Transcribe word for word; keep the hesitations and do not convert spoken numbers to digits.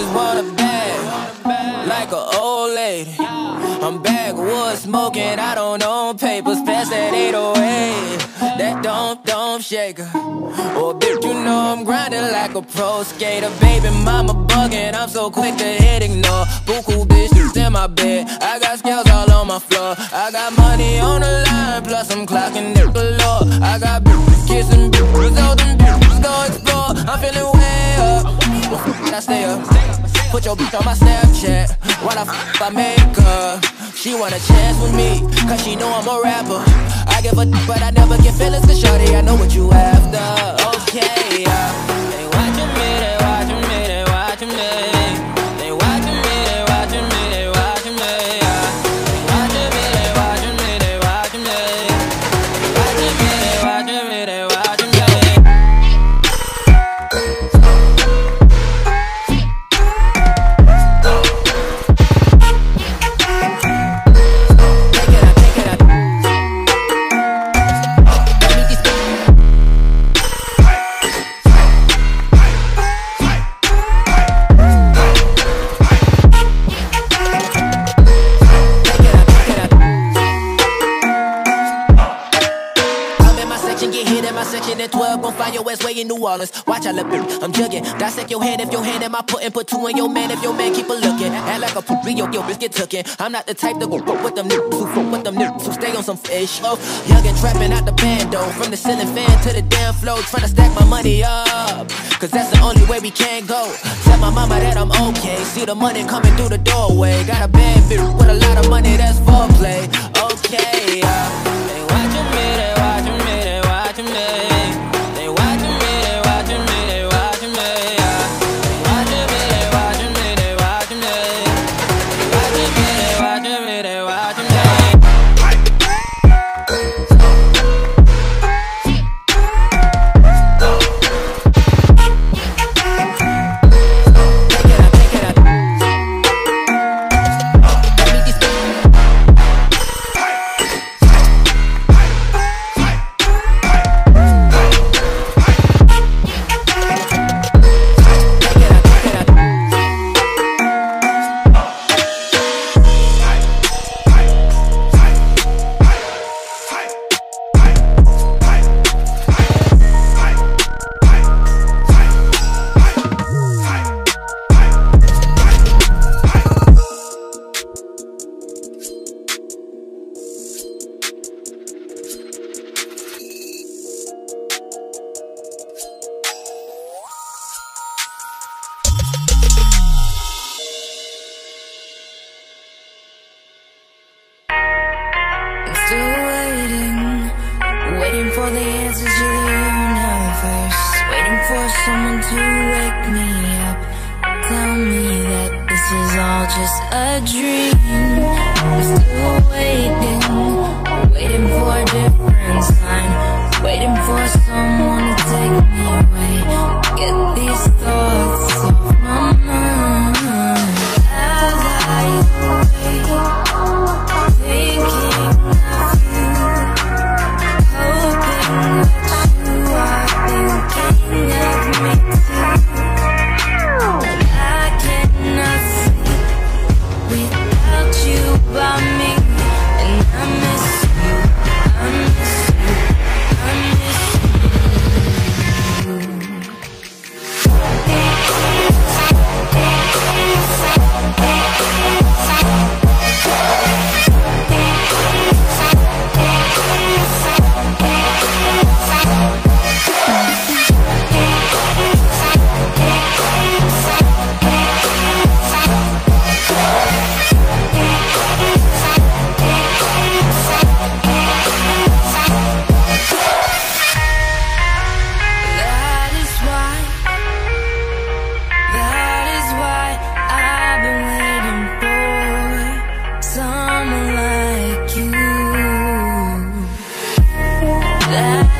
just want a bag, like an old lady. I'm backwoods smoking, I don't own papers. Pass that eight oh eight, that don't, don't shaker. Oh, bitch, you know I'm grinding like a pro skater. Baby mama bugging, I'm so quick to hit ignore. Buku bitches in my bed, I got scales all on my floor. I got money on the line, plus I'm clocking it galore. I got bitches kissing bitches, all them bitches go explore. I'm feeling way up, I stay up. Put your bitch on my Snapchat while I f I make her. She want a chance with me, cause she know I'm a rapper. I give a d but I never get feelings to shorty, I know what you after. Okay, yeah. They watching me, they watching me, they watching me. They watching me, they watching me, they watching me, yeah. They watching me, they watching me, they watching me. They watching me, they watching me, they watching me. twelve, gon' find your ass way in New Orleans. Watch I look, I'm jugging. Dissect your hand if your hand am I putting. Put two in your man if your man keep a looking. Act like a poopy, yo, yo, bitch get tookin'. I'm not the type to go fuck with them niggas who fuck with them niggas who stay on some fish. Oh, young and trapping out the bando. From the ceiling fan to the damn floor. Tryna stack my money up, cause that's the only way we can go. Tell my mama that I'm okay. See the money coming through the doorway. Got a bad bitch with a lot of money, that's foreplay. Okay, yeah. They watching me, they watching me, they watching me. That